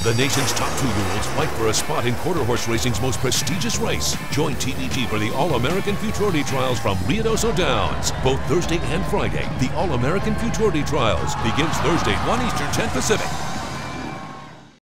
The nation's top 2-year-olds fight for a spot in quarter horse racing's most prestigious race. Join TVG for the All-American Futurity Trials from Ruidoso Downs, both Thursday and Friday. The All-American Futurity Trials begins Thursday, 1 Eastern, 10 Pacific.